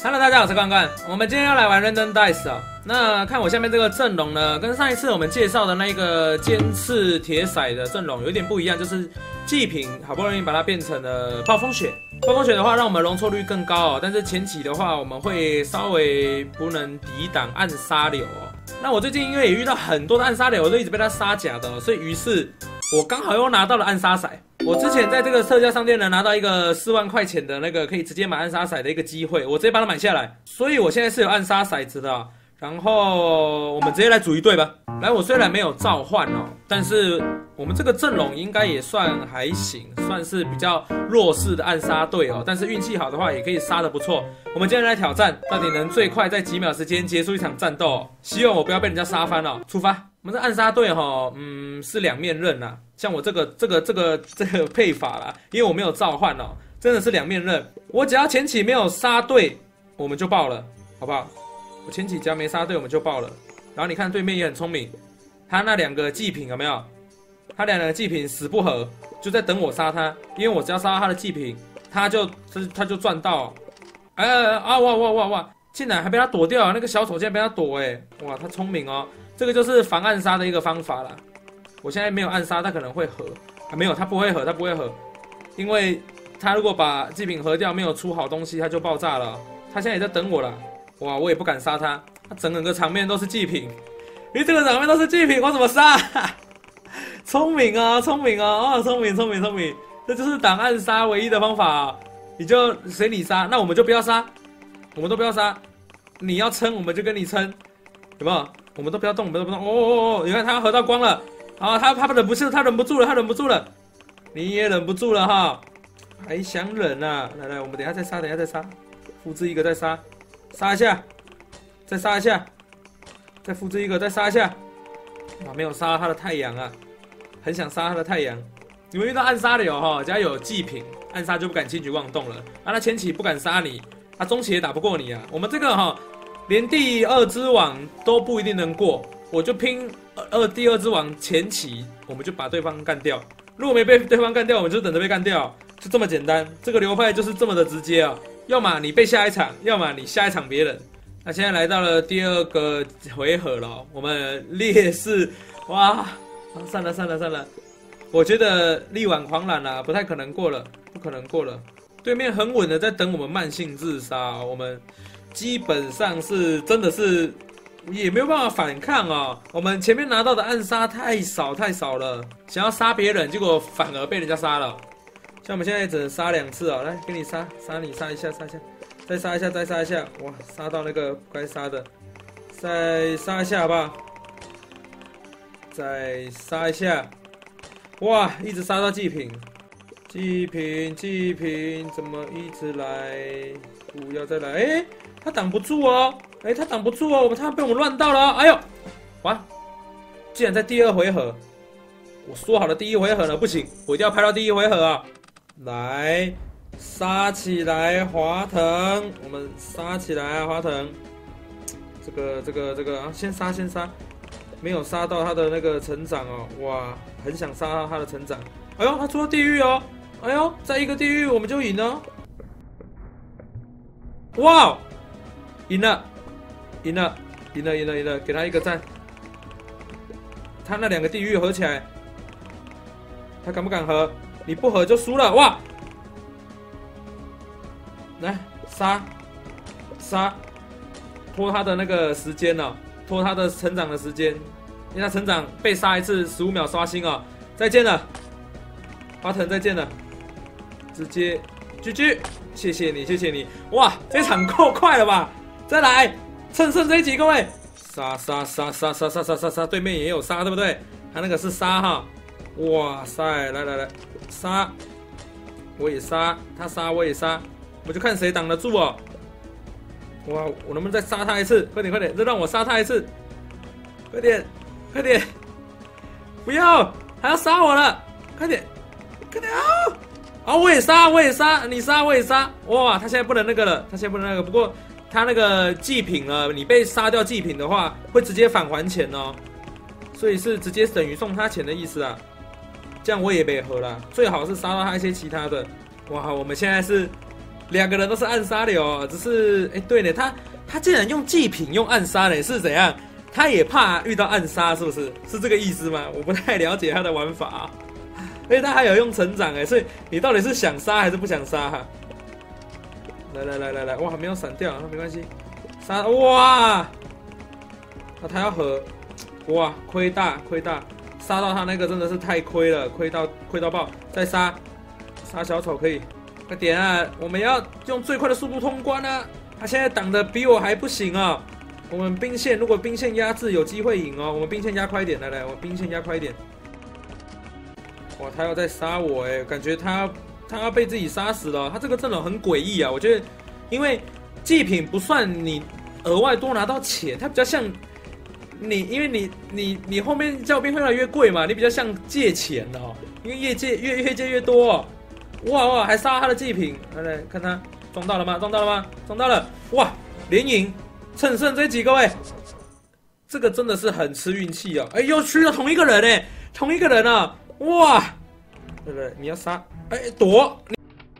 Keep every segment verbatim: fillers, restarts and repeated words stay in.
Hello， 大家好，我是关关。我们今天要来玩 Random Dice 啊、哦。那看我下面这个阵容呢，跟上一次我们介绍的那个尖刺铁骰的阵容有点不一样，就是祭品好不容易把它变成了暴风雪。暴风雪的话，让我们容错率更高哦。但是前期的话，我们会稍微不能抵挡暗杀流哦。那我最近因为也遇到很多的暗杀流，我都一直被他杀假的、哦，所以于是我刚好又拿到了暗杀骰。我之前在这个特价商店呢拿到一个四万块钱的那个可以直接买暗杀骰的一个机会，我直接把它买下来，所以我现在是有暗杀骰子的、哦。然后我们直接来组一队吧。来，我虽然没有召唤哦，但是我们这个阵容应该也算还行，算是比较弱势的暗杀队哦。但是运气好的话，也可以杀得不错。我们今天来挑战，到底能最快在几秒时间结束一场战斗、哦？希望我不要被人家杀翻哦。出发！我们这暗杀队哈、哦，嗯，是两面刃呐、啊。像我这个这个这个这个配法啦，因为我没有召唤哦，真的是两面刃。我只要前期没有杀对，我们就爆了，好不好？我前几家没杀对，我们就爆了。然后你看对面也很聪明，他那两个祭品有没有？他两个祭品死不合，就在等我杀他，因为我只要杀他的祭品，他就他就赚到。哎啊哇哇哇哇！竟然还被他躲掉，那个小丑竟然被他躲哎！哇，他聪明哦，这个就是防暗杀的一个方法啦。我现在没有暗杀，他可能会合啊，没有，他不会合，他不会合，因为他如果把祭品合掉，没有出好东西，他就爆炸了。他现在也在等我了。哇，我也不敢杀他，他整个场面都是祭品，因为这个场面都是祭品，我怎么杀？聪明啊，聪明啊，哦，聪明，聪明，聪明，这就是挡暗杀唯一的方法、啊。你就随你杀，那我们就不要杀，我们都不要杀。你要撑，我们就跟你撑，有没有？我们都不要动，我们都不动。哦哦哦，你看他合到光了，啊，他他忍不住，他忍不住了，他忍不住了，你也忍不住了哈，还想忍啊？来来，我们等一下再杀，等一下再杀，复制一个再杀。杀一下，再杀一下，再复制一个，再杀一下。啊，没有杀他的太阳啊，很想杀他的太阳。你们遇到暗杀流哈，只要有祭品，暗杀就不敢轻举妄动了。啊，他前期不敢杀你，他中期也打不过你啊。我们这个哈，连第二之王都不一定能过，我就拼二第二之王前期，我们就把对方干掉。如果没被对方干掉，我们就等着被干掉，就这么简单。这个流派就是这么的直接啊。要么你被下一场，要么你下一场别人。那现在来到了第二个回合了，我们劣势，哇，啊、算了算了算了，我觉得力挽狂澜啦，不太可能过了，不可能过了。对面很稳的在等我们慢性自杀，我们基本上是真的是也没有办法反抗啊。我们前面拿到的暗杀太少太少了，想要杀别人，结果反而被人家杀了。像我们现在只能杀两次哦，来给你杀，杀你杀一下，杀一下，再杀一下，再杀一下，哇，杀到那个该杀的，再杀一下好不好？再杀一下，哇，一直杀到祭品，祭品，祭品，怎么一直来？不要再来，哎，他挡不住哦，哎，他挡不住哦，他被我们乱到了、哦，哎呦，哇，竟然在第二回合，我说好了第一回合呢，不行，我一定要拍到第一回合啊！来，杀起来，华腾！我们杀起来啊，华腾！这个、这个、这个啊，先杀，先杀，没有杀到他的那个成长哦，哇，很想杀到他的成长。哎呦，他出了地狱哦！哎呦，再一个地狱我们就赢了。哇，赢了，赢了，赢了，赢了，赢了，给他一个赞。他那两个地狱合起来，他敢不敢合？你不合就输了哇！来杀杀，拖他的那个时间哦，拖他的成长的时间，因为他成长被杀一次十五秒刷新哦。再见了，华腾，再见了，直接 G G， 谢谢你，谢谢你，哇，这场够快了吧？再来，趁胜追击，各位，杀杀杀杀杀杀杀杀杀，对面也有杀，对不对？他那个是杀哈。哇塞，来来来，杀！我也杀，他杀我也杀，我就看谁挡得住哦。哇，我能不能再杀他一次？快点快点，再让我杀他一次！快点快点！不要，还要杀我了！快点快点啊！啊，我也杀我也杀，你杀我也杀！哇，他现在不能那个了，他现在不能那个。不过他那个祭品了，你被杀掉祭品的话，会直接返还钱哦。所以是直接等于送他钱的意思啊。这样我也没合了，最好是杀到他一些其他的。哇，我们现在是两个人都是暗杀流，只是哎、欸，对呢，他他竟然用祭品用暗杀呢，是怎样？他也怕遇到暗杀，是不是？是这个意思吗？我不太了解他的玩法、啊。而且他还有用成长哎，所以你到底是想杀还是不想杀哈、啊？来来来来来，哇，没有闪掉，那没关系，杀哇！啊，他要合，哇，亏大亏大，杀到他那个真的是太亏了，亏到亏到爆，再杀杀小丑可以，快点啊！我们要用最快的速度通关啊！他现在挡的比我还不行啊！我们兵线如果兵线压制有机会赢哦，我们兵线压快一点，来来，我兵线压快一点。哇，他要再杀我哎，感觉他他要被自己杀死了。他这个阵容很诡异啊，我觉得，因为祭品不算你额外多拿到钱，它比较像你，因为你你你后面教兵会越来越贵嘛，你比较像借钱哦，因为越借越越借越多、哦。哇哇，还杀他的祭品，来来看他撞到了吗？撞到了吗？撞到了！哇，连赢，乘胜追击，各位，这个真的是很吃运气哦。哎，又去了同一个人哎，同一个人啊！哇，对不对？你要杀，哎，躲，你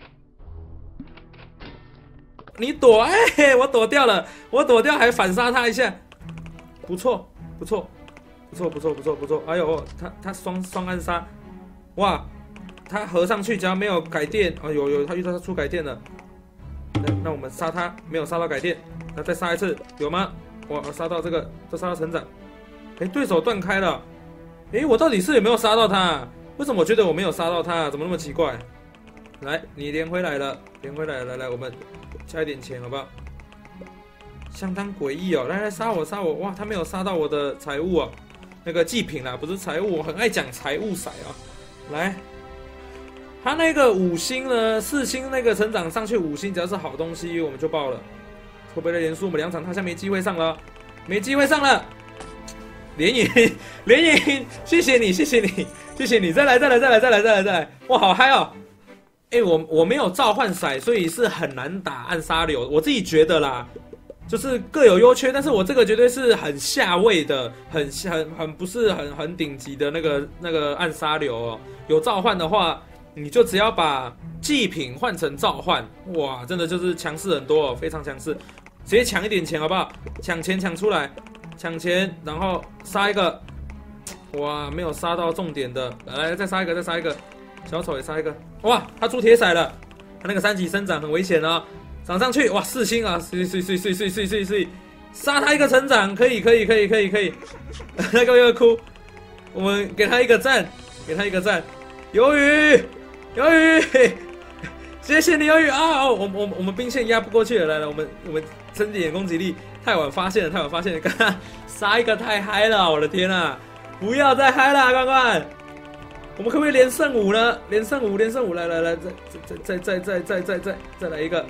你躲，哎，我躲掉了，我躲掉还反杀他一下，不错，不错，不错，不错，不错，不错。哎呦，他他双双暗杀，哇，他合上去只要没有改电，哦，有有，他遇到他出改电了，那那我们杀他，没有杀到改电，那再杀一次，有吗？哇，杀到这个，再杀到成长，哎，对手断开了。诶，我到底是有没有杀到他、啊？为什么我觉得我没有杀到他、啊？怎么那么奇怪？来，你连回来了，连回来了，来来，我们加一点钱好不好？相当诡异哦！来来，杀我杀我！哇，他没有杀到我的财物啊，那个祭品啦，不是财物，我很爱讲财物骰啊。来，他那个五星呢，四星那个成长上去五星，只要是好东西我们就爆了。会不会连输我们两场？他现在没机会上了，没机会上了。连赢，连赢，谢谢你，谢谢你，谢谢你，再来，再来，再来，再来，再来，再来，哇，好嗨哦！哎、欸，我我没有召唤骰，所以是很难打暗杀流，我自己觉得啦，就是各有优缺，但是我这个绝对是很下位的，很很很不是很很顶级的那个那个暗杀流哦。有召唤的话，你就只要把祭品换成召唤，哇，真的就是强势很多哦，非常强势，直接抢一点钱好不好？抢钱抢出来。抢钱，然后杀一个，哇，没有杀到重点的，来来再杀一个，再杀一个，小丑也杀一个，哇，他出铁骰了，他那个三级生长很危险哦，涨上去，哇，四星啊，碎碎碎碎碎碎碎碎，杀他一个成长，可以可以可以可以可以，那个又哭，我们给他一个赞，给他一个赞，鱿鱼，鱿鱼，谢谢你鱿鱼啊，哦，我我我们兵线压不过去了，来来，我们我们升点攻击力。太晚发现了，太晚发现了！刚刚杀一个太嗨了，我的天啊！不要再嗨了，关关！我们可不可以连胜五呢？连胜五，连胜五！来来来，再再再再再再再再再来一个！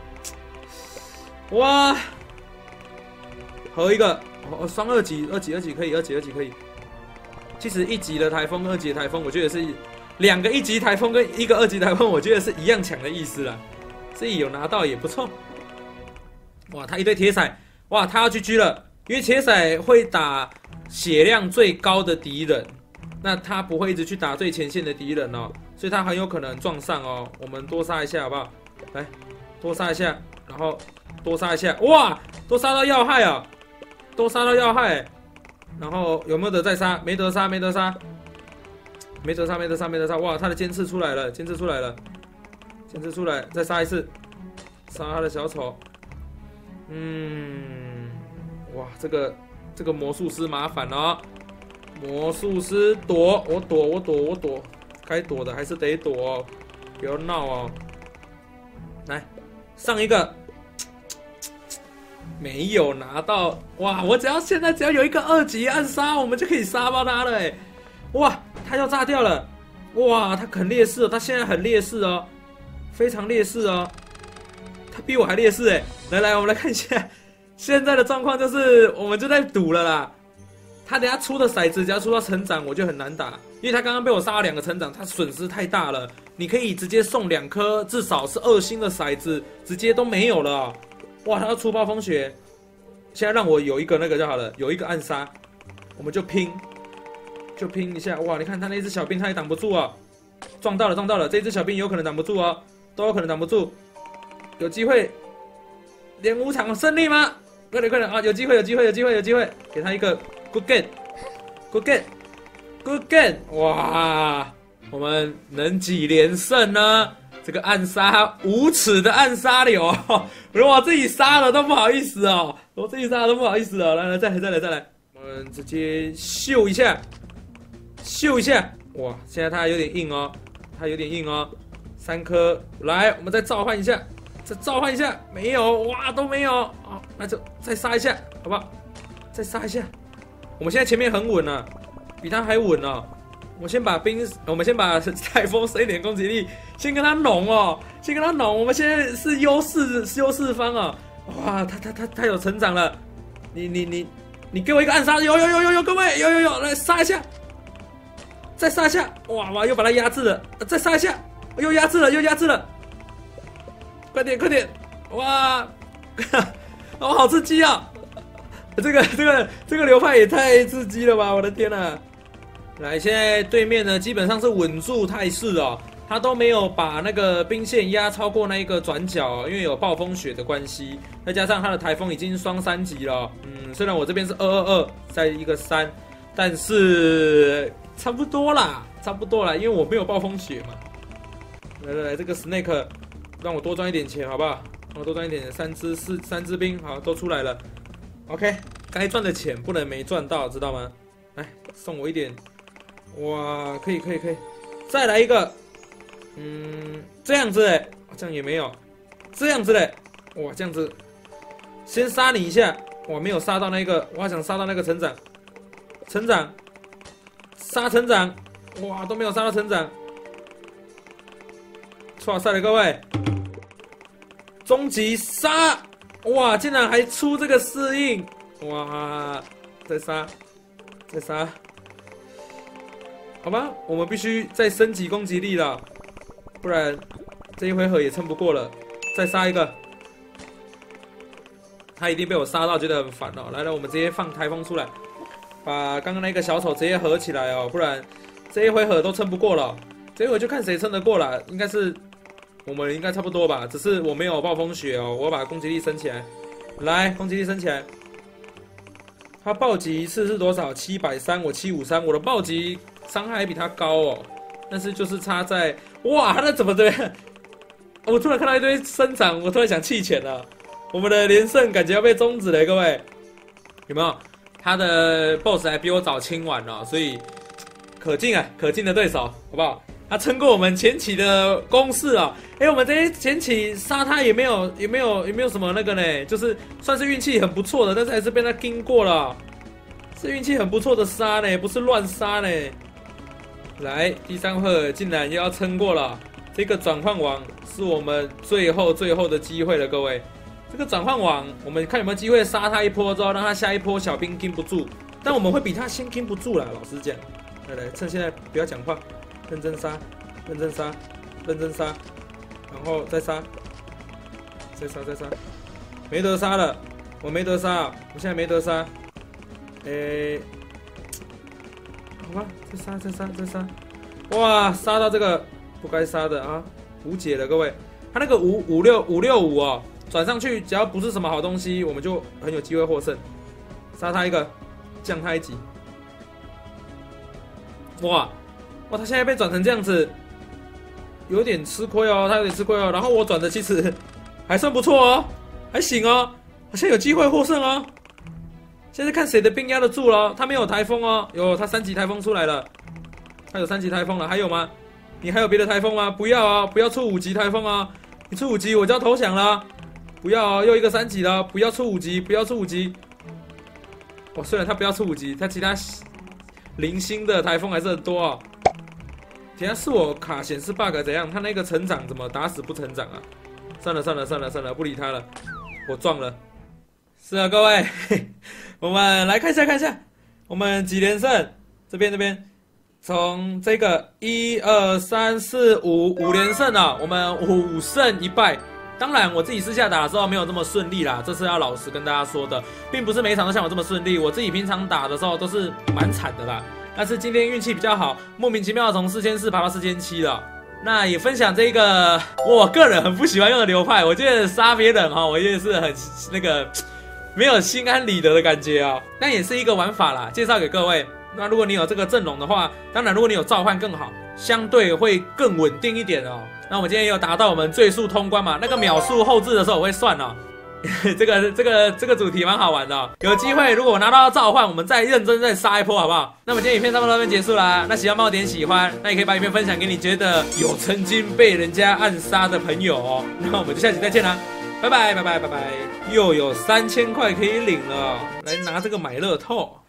哇！合一个，哦，双二级，二级二级可以，二级二级可以。其实一级的台风，二级的台风，我觉得是两个一级台风跟一个二级台风，我觉得是一样强的意思啦。所以有拿到也不错。哇，他一堆铁骰。哇，他要 G G 了，因为铁骰会打血量最高的敌人，那他不会一直去打最前线的敌人哦，所以他很有可能撞上哦。我们多杀一下好不好？来，多杀一下，然后多杀一下，哇，多杀到要害啊，多杀到要害，然后有没有得再杀？没得杀，没得杀，没得杀，没得杀，没得杀。哇，他的尖刺出来了，尖刺出来了，尖刺出来，再杀一次，杀他的小丑。嗯，哇，这个这个魔术师麻烦了、哦，魔术师躲，我躲，我躲，我躲，该躲的还是得躲哦，不要闹哦。来，上一个，没有拿到，哇，我只要现在只要有一个二级暗杀，我们就可以杀爆他了，哎，哇，他要炸掉了，哇，他很劣势哦，他现在很劣势哦，非常劣势哦。他比我还劣势哎！来来，我们来看一下现在的状况，就是我们就在赌了啦。他等下出的骰子，只要出到成长，我就很难打，因为他刚刚被我杀了两个成长，他损失太大了。你可以直接送两颗，至少是二星的骰子，直接都没有了、哦。哇，他要出暴风雪，现在让我有一个那个就好了，有一个暗杀，我们就拼，就拼一下。哇，你看他那只小兵，他也挡不住啊，撞到了，撞到了，这只小兵有可能挡不住哦，都有可能挡不住。 有机会连五场胜利吗？快点快点啊！有机会有机会有机会有机会，给他一个 good game，good game，good game！ 哇，我们能几连胜呢？这个暗杀无耻的暗杀流，如果我自己杀了都不好意思哦，我自己杀了都不好意思哦。来来，再来再来再来，我们直接秀一下，秀一下。哇，现在它有点硬哦，它有点硬哦。三颗，来，我们再召唤一下，再召唤一下，没有，哇，都没有。好，那就再杀一下，好不好？再杀一下。我们现在前面很稳了，比他还稳哦。我先把冰，我们先把台风升一点攻击力，先跟他弄哦，先跟他弄。我们现在是优势，是优势方哦。哇，他他他他有成长了。你你你你给我一个暗杀，有有有有有，各位有有有，来杀一下，再杀一下。哇哇，又把他压制了，再杀一下，又压制了，又压制了。快点快点，哇，哦，好刺激啊！这个这个这个流派也太刺激了吧！我的天哪！来，现在对面呢基本上是稳住态势哦，他都没有把那个兵线压超过那一个转角哦，因为有暴风雪的关系，再加上他的台风已经双三级了。嗯，虽然我这边是二二二，再一个三，但是差不多啦，差不多啦，因为我没有暴风雪嘛。来来来，这个 Snake 让我多赚一点钱，好不好？让我多赚一点钱，三只四三只兵，好，都出来了。OK， 该赚的钱不能没赚到，知道吗？来，送我一点。哇，可以可以可以，再来一个，嗯，这样子嘞，这样也没有，这样子嘞，哇，这样子，先杀你一下，哇，没有杀到那个，我想杀到那个成长，成长，杀成长，哇，都没有杀到成长，哇塞了各位，终极杀，哇，竟然还出这个适应，哇，再杀，再杀。好吧，我们必须再升级攻击力了，不然这一回合也撑不过了。再杀一个，他一定被我杀到，觉得很烦哦。来了，我们直接放台风出来，把刚刚那个小丑直接合起来哦，不然这一回合都撑不过了。这一回就看谁撑得过了，应该是我们应该差不多吧，只是我没有暴风雪哦，我把攻击力升起来，来，攻击力升起来。他暴击一次是多少？七百三，我七五三，我的暴击伤害还比他高哦，但是就是差在，哇，那怎么这样？我突然看到一堆生长，我突然想弃权了。我们的连胜感觉要被终止了，各位，有没有？他的 boss 还比我早清完了，所以可敬啊，可敬的对手，好不好？他撑过我们前期的攻势啊！哎，我们这些前期杀他也没有，也没有，也没有什么那个呢，就是算是运气很不错的，但是还是被他盯过了，是运气很不错的杀呢，不是乱杀呢。来，第三回合竟然又要撑过了，这个转换网是我们最后最后的机会了，各位。这个转换网，我们看有没有机会杀他一波之后，让他下一波小兵盯不住，但我们会比他先盯不住啦，老实讲。来来，趁现在不要讲话。认真杀，认真杀，认真杀，然后再杀，再杀再杀，没得杀了，我没得杀，我现在没得杀，诶，好吧，再杀再杀再杀，哇，杀到这个不该杀的啊，无解了各位，他那个五五六五六五哦，转上去只要不是什么好东西，我们就很有机会获胜，杀他一个，降他一级，哇。哇，他现在被转成这样子，有点吃亏哦，他有点吃亏哦。然后我转的其实还算不错哦，还行哦，好像有机会获胜哦。现在看谁的兵压得住了，他没有台风哦，有他三级台风出来了，他有三级台风了，还有吗？你还有别的台风吗？不要啊，不要出五级台风啊，你出五级我就要投降了，不要哦，又一个三级了，不要出五级，不要出五级。哦，虽然他不要出五级，他其他零星的台风还是很多哦。等下是我卡显示 bug 怎样？他那个成长怎么打死不成长啊？算了算了算了算了，不理他了，我撞了。是啊，各位，我们来看一下看一下，我们几连胜？这边这边，从这个一二三四五五连胜啊，我们五胜一败。当然，我自己私下打的时候没有这么顺利啦，这是要老实跟大家说的，并不是每一场都像我这么顺利。我自己平常打的时候都是蛮惨的啦。但是今天运气比较好，莫名其妙从四千四爬到四千七了， 那也分享这个我个人很不喜欢用的流派，我觉得杀别人哈，我也是很那个没有心安理得的感觉啊。那也是一个玩法啦，介绍给各位。那如果你有这个阵容的话，当然如果你有召唤更好，相对会更稳定一点哦。那我们今天也有达到我们最速通关嘛，那个秒数后置的时候我会算哦。这个这个这个主题蛮好玩的哦，有机会如果我拿到召唤，我们再认真再杀一波好不好？那么今天影片差不多到这边结束啦。那喜欢帮我点喜欢，那也可以把影片分享给你觉得有曾经被人家暗杀的朋友哦。那我们就下期再见啦，拜拜拜拜拜拜！又有三千块可以领了，来拿这个买乐透。